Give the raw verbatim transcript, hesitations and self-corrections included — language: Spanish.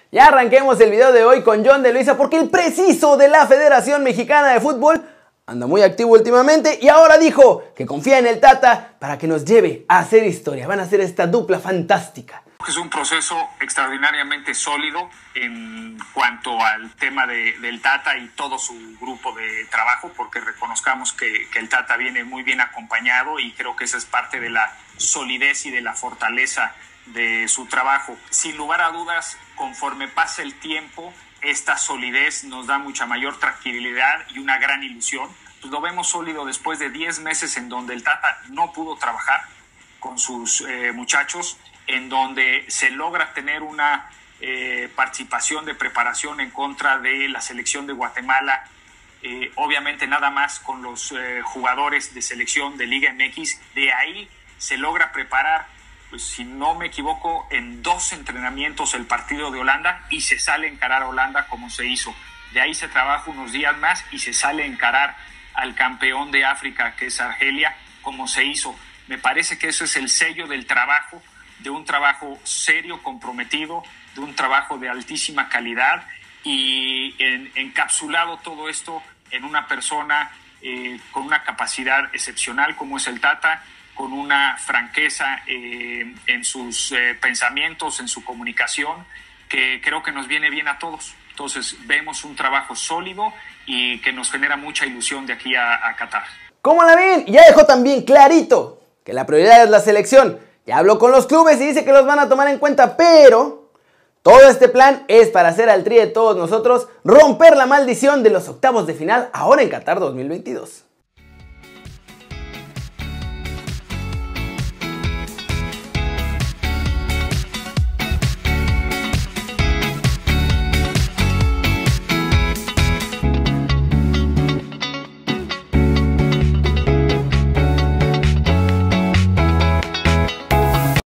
Ya arranquemos el video de hoy con John de Luisa porque el preciso de la Federación Mexicana de Fútbol anda muy activo últimamente y ahora dijo que confía en el Tata para que nos lleve a hacer historia. Van a hacer esta dupla fantástica. Es un proceso extraordinariamente sólido en cuanto al tema de, del Tata y todo su grupo de trabajo, porque reconozcamos que, que el Tata viene muy bien acompañado y creo que esa es parte de la solidez y de la fortaleza de su trabajo. Sin lugar a dudas, conforme pasa el tiempo, esta solidez nos da mucha mayor tranquilidad y una gran ilusión. Pues lo vemos sólido después de diez meses en donde el Tata no pudo trabajar con sus eh, muchachos, en donde se logra tener una eh, participación de preparación en contra de la selección de Guatemala, eh, obviamente nada más con los eh, jugadores de selección de Liga M X. De ahí se logra preparar, pues si no me equivoco, en dos entrenamientos el partido de Holanda y se sale a encarar a Holanda como se hizo. De ahí se trabaja unos días más y se sale a encarar al campeón de África, que es Argelia, como se hizo. Me parece que eso es el sello del trabajo, de un trabajo serio, comprometido, de un trabajo de altísima calidad y en, encapsulado todo esto en una persona eh, con una capacidad excepcional como es el Tata, con una franqueza eh, en sus eh, pensamientos, en su comunicación, que creo que nos viene bien a todos. Entonces vemos un trabajo sólido y que nos genera mucha ilusión de aquí a, a Qatar. ¿Cómo la ven? Ya dejó también clarito que la prioridad es la selección. Ya habló con los clubes y dice que los van a tomar en cuenta, pero todo este plan es para hacer al Tri de todos nosotros romper la maldición de los octavos de final ahora en Qatar dos mil veintidós.